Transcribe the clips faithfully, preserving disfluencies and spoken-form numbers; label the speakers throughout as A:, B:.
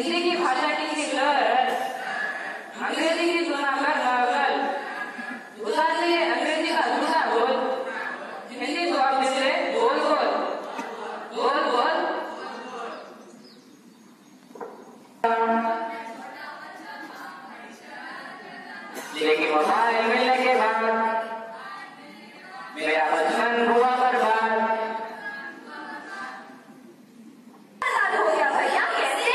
A: हिंदी की भाषा की लहर अंग्रेजी की सुना कर नकल उतार लिए अंग्रेजी का झूठा बोल हिंदी तो आप निकले बोल बोल बोल बोल लेकिन मोबाइल मिलने के बाद मेरा बचपन हुआ बर्बाद।
B: हो गया भैया कैसे?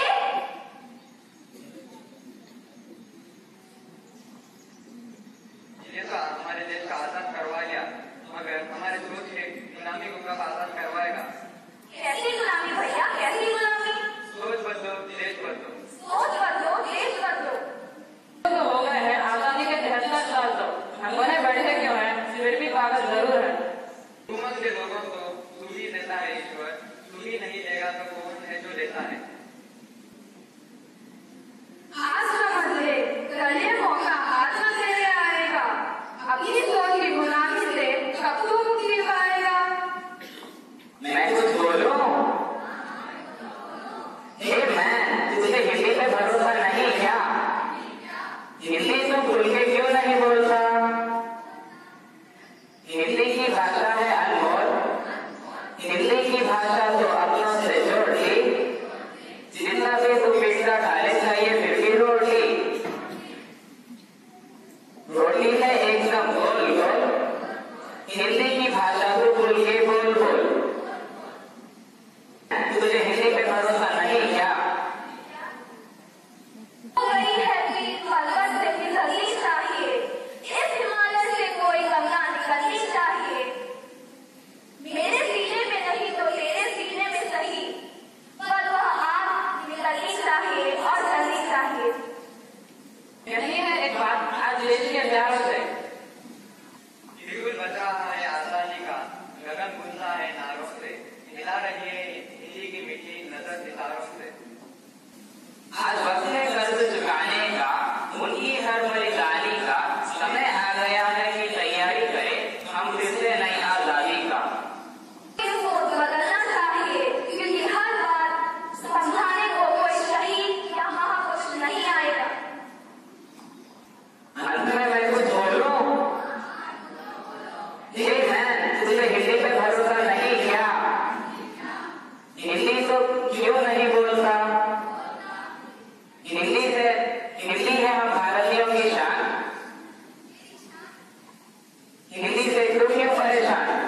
C: ये तो हमारे देश का आजाद करवा लिया, मगर हमारे सोच के गुलामी को कब आजाद करवाएगा?
B: कैसी गुलामी भैया, कैसी गुलामी?
C: सोच बदलो देश बदलो।
B: सोच बदलो देश बदलो।
A: तो हो गए हैं आजादी के तिहत्तर साल तो हम बने बैठे क्यों हैं फिर भी पागल जरूर है।
C: हुकूमत के लोगों को सुधी देता है ईश्वर, सुधी नहीं देगा तो कौन है जो देता है?
B: आज समझ ले कल ये मौका हाथ में तेरे आएगा, अपनी सोच की गुलामी से कब तू मुक्ति पाएगा?
A: मैं कुछ बोलूं? हे मैं तुझे हिंदी पे भरोसा नहीं क्या? हिंदी तो खुल के क्यों नहीं बोलता? हिंदी की भाषा है अनमोल, हिंदी की भाषा तो अपनों से जोड़ ली, जितना भी तू पिज्जा खाने चाहिए फिर भी रोटी रोटी है एकदम गोल गोल, हिंदी की भाषा तो खुल के बोल बोल। तुझे हिंदी पे भरोसा नहीं क्या?
B: हो गई है पीठ पर्वत से फिसलनी चाहिए, इस हिमालय से कोई गंगा निकलनी चाहिए। मेरे सीने में नहीं तो तेरे सीने में सही, पर वह आग निकलनी चाहिए और जलनी चाहिए।
A: यही है एक बात आज देश के प्यारों से।
C: बिल्कुल बज रहा है आजादी का गगन गुंजा है नारों से, मिला रही है हिंदी की मीठी नजर सितारों से।
A: आज वक्त है कर्ज चुकाने का, उनकी हर बलिदानी का समय आ गया है कि तैयारी करें हम फिर से नई आजादी का।
B: ये सोच बदलना चाहिए क्योंकि हर बार समझाने को कोई सही या महापुरुष नहीं आएगा।
A: अंत में मैं कुछ बोलूं? हे मैं तुझे हिंदी पे भरोसा नहीं क्या? हिंदी तो क्यों नहीं बोलता? हिंदी से हिंदी है हम भारतीयों की शान, हिंदी से तू क्यों परेशान?